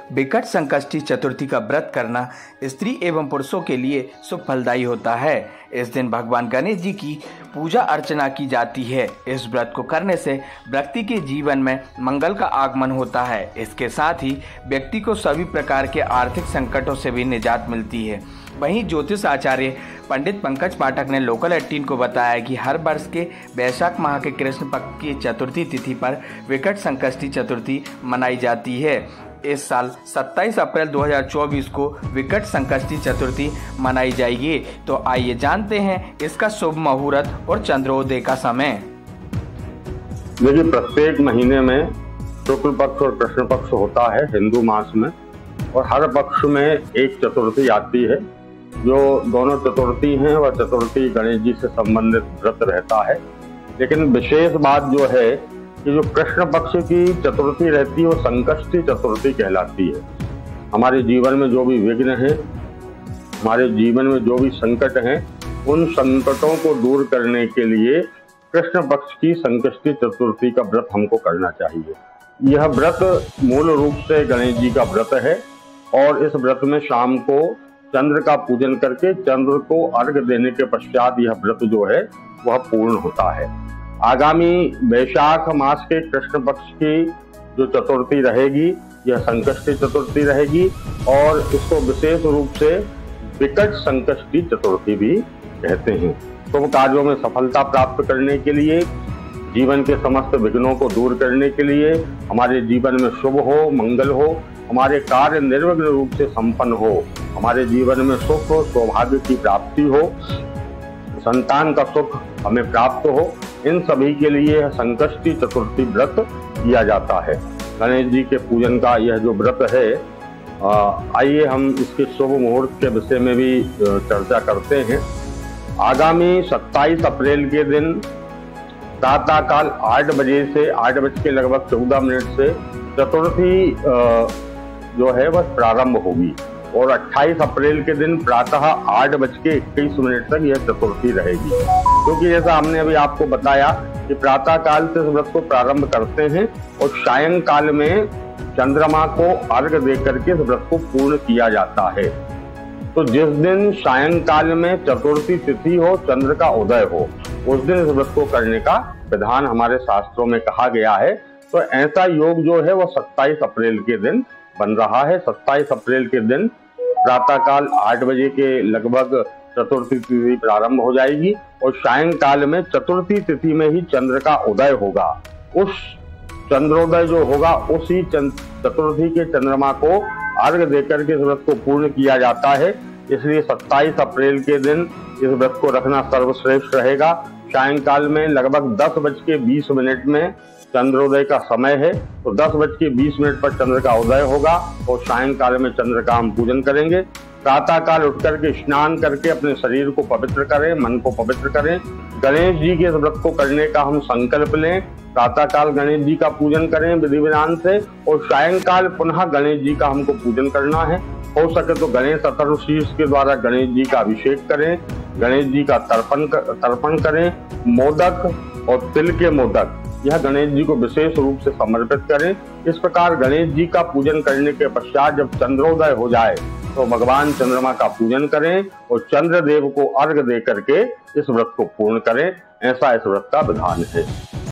विकट संकष्टी चतुर्थी का व्रत करना स्त्री एवं पुरुषों के लिए शुभ फलदायी होता है। इस दिन भगवान गणेश जी की पूजा अर्चना की जाती है। इस व्रत को करने से व्यक्ति के जीवन में मंगल का आगमन होता है। इसके साथ ही व्यक्ति को सभी प्रकार के आर्थिक संकटों से भी निजात मिलती है। वहीं ज्योतिष आचार्य पंडित पंकज पाठक ने लोकल 18 को बताया कि हर वर्ष के वैशाख माह के कृष्ण पक्ष की चतुर्थी तिथि पर विकट संकष्टी चतुर्थी मनाई जाती है। इस साल 27 अप्रैल 2024 को विकट संकष्टी चतुर्थी मनाई जाएगी। तो आइए जानते हैं इसका शुभ मुहूर्त और चंद्रोदय का समय। देखिए, प्रत्येक महीने में शुक्ल पक्ष और कृष्ण पक्ष होता है हिंदू मास में, और हर पक्ष में एक चतुर्थी आती है। जो दोनों चतुर्थी हैं वह चतुर्थी गणेश जी से संबंधित व्रत रहता है। लेकिन विशेष बात जो है कि जो कृष्ण पक्ष की चतुर्थी रहती है वो संकष्टी चतुर्थी कहलाती है। हमारे जीवन में जो भी विघ्न हैं, हमारे जीवन में जो भी संकट हैं, उन संकटों को दूर करने के लिए कृष्ण पक्ष की संकष्टी चतुर्थी का व्रत हमको करना चाहिए। यह व्रत मूल रूप से गणेश जी का व्रत है, और इस व्रत में शाम को चंद्र का पूजन करके चंद्र को अर्घ्य देने के पश्चात यह व्रत जो है वह पूर्ण होता है। आगामी वैशाख मास के कृष्ण पक्ष की जो चतुर्थी रहेगी यह संकष्टी चतुर्थी रहेगी, और इसको विशेष रूप से विकट संकष्टी चतुर्थी भी कहते हैं। शुभ कार्यों में सफलता प्राप्त करने के लिए, जीवन के समस्त विघ्नों को दूर करने के लिए, हमारे जीवन में शुभ हो, मंगल हो, हमारे कार्य निर्विघ्न रूप से संपन्न हो, हमारे जीवन में सुख सौभाग्य की प्राप्ति हो, संतान का सुख हमें प्राप्त हो, इन सभी के लिए संकष्टी चतुर्थी व्रत किया जाता है। गणेश जी के पूजन का यह जो व्रत है, आइए हम इसके शुभ मुहूर्त के विषय में भी चर्चा करते हैं। आगामी 27 अप्रैल के दिन प्रातःकाल 8 बजे से 8:14 से चतुर्थी जो है वह प्रारंभ होगी, और 28 अप्रैल के दिन प्रातः 8:21 तक यह चतुर्थी रहेगी। क्योंकि जैसा हमने अभी आपको बताया कि प्रातः काल से इस व्रत को प्रारंभ करते हैं, और सायंकाल में चंद्रमा को अर्घ्य देकर के इस व्रत को पूर्ण किया जाता है। तो जिस दिन सायंकाल में चतुर्थी तिथि हो, चंद्र का उदय हो, उस दिन इस व्रत को करने का विधान हमारे शास्त्रों में कहा गया है। तो ऐसा योग जो है वह 27 अप्रैल के दिन बन रहा है। 27 अप्रैल के दिन प्रातःकाल 8 बजे के लगभग चतुर्थी तिथि प्रारंभ हो जाएगी, और सायंकाल में चतुर्थी तिथि में ही चंद्र का उदय होगा। उस चंद्रोदय जो होगा उसी चतुर्थी के चंद्रमा को अर्घ्य देकर के इस व्रत को पूर्ण किया जाता है। इसलिए 27 अप्रैल के दिन इस व्रत को रखना सर्वश्रेष्ठ रहेगा। सायंकाल में लगभग 10:20 में चंद्रोदय का समय है, तो 10:20 पर चंद्र का उदय होगा, और सायंकाल में चंद्र का हम पूजन करेंगे। प्रातःकाल उठ करके स्नान करके अपने शरीर को पवित्र करें, मन को पवित्र करें। गणेश जी के इस व्रत को करने का हम संकल्प लें। प्रातःकाल गणेश जी का पूजन करें विधि विधान से, और सायंकाल पुनः गणेश जी का हमको पूजन करना है। हो सके तो गणेश अथर्वशीर्ष के द्वारा गणेश जी का अभिषेक करें, गणेश जी का तर्पण करें। मोदक और तिल के मोदक यह गणेश जी को विशेष रूप से समर्पित करें। इस प्रकार गणेश जी का पूजन करने के पश्चात जब चंद्रोदय हो जाए तो भगवान चंद्रमा का पूजन करें, और चंद्रदेव को अर्घ्य दे करके इस व्रत को पूर्ण करें। ऐसा इस व्रत का विधान है।